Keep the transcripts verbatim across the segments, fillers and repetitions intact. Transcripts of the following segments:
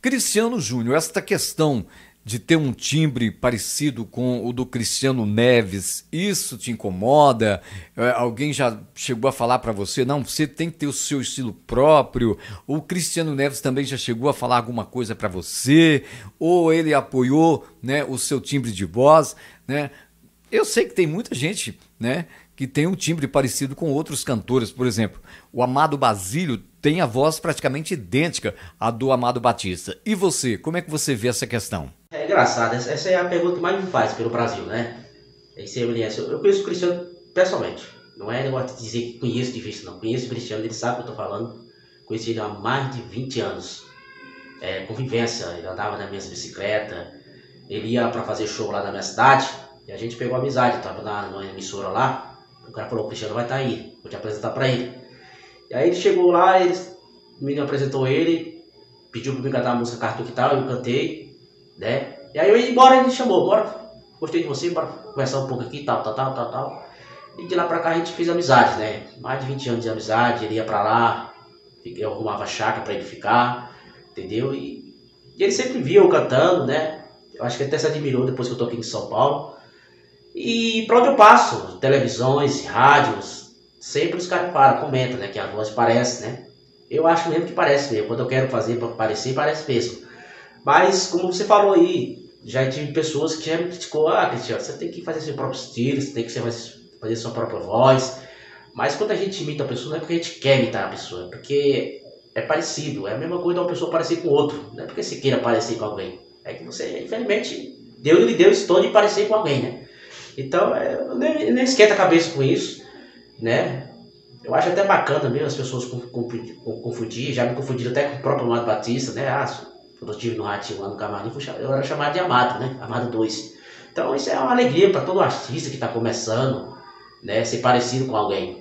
Cristiano Júnior, esta questão de ter um timbre parecido com o do Cristiano Neves, isso te incomoda? É, alguém já chegou a falar para você, não, você tem que ter o seu estilo próprio? O Cristiano Neves também já chegou a falar alguma coisa para você? Ou ele apoiou, né, o seu timbre de voz, né? Eu sei que tem muita gente, né, que tem um timbre parecido com outros cantores. Por exemplo, o Amado Basílio tem a voz praticamente idêntica à do Amado Batista. E você, como é que você vê essa questão? É engraçado, essa é a pergunta que mais me faz pelo Brasil, né? Eu conheço o Cristiano pessoalmente, não é negócio de dizer que conheço de vista, não. Conheço o Cristiano, ele sabe o que eu tô falando. Conheci ele há mais de vinte anos. É, convivência, ele andava na minha bicicleta, ele ia para fazer show lá na minha cidade, e a gente pegou amizade, tava na, numa emissora lá. O cara falou, o Cristiano vai estar aí, vou te apresentar para ele. E aí ele chegou lá, ele me apresentou ele, pediu para mim cantar a música Cartu que tal, eu cantei, né? E aí eu ia embora, ele me chamou, bora, gostei de você, bora conversar um pouco aqui, tal, tal, tal, tal, tal. E de lá pra cá a gente fez amizade, né? Mais de vinte anos de amizade, ele ia pra lá, eu arrumava chácara pra ele ficar, entendeu? E, e ele sempre via eu cantando, né? Eu acho que ele até se admirou depois que eu tô aqui em São Paulo. E pra onde eu passo, televisões, rádios, sempre os caras param, comentam, né? Que a voz parece, né? Eu acho mesmo que parece mesmo. Quando eu quero fazer para parecer, parece mesmo. Mas, como você falou aí, já tive pessoas que já me criticou. Ah, Cristiano, você tem que fazer seu próprio estilo, você tem que fazer sua própria voz. Mas quando a gente imita a pessoa, não é porque a gente quer imitar a pessoa, é porque é parecido. É a mesma coisa de uma pessoa parecer com outro. Não é porque você queira parecer com alguém. É que você, infelizmente, Deus lhe deu esse tom de parecer com alguém, né? Então, eu nem, nem esquenta a cabeça com isso, né? Eu acho até bacana mesmo as pessoas confundir, já me confundiram até com o próprio Amado Batista, né? Ah, quando eu estive no Ratinho lá no Camarim, eu era chamado de Amado, né? Amado dois. Então, isso é uma alegria para todo artista que está começando, né? Ser parecido com alguém.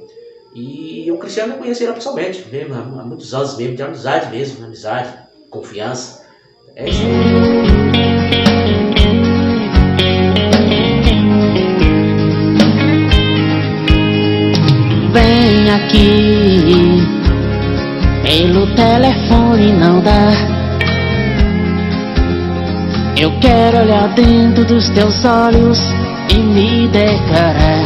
E o Cristiano eu conheci ele pessoalmente, mesmo, há muitos anos mesmo, de amizade mesmo, amizade, confiança. É isso aí. Vem aqui, pelo telefone não dá. Eu quero olhar dentro dos teus olhos e me declarar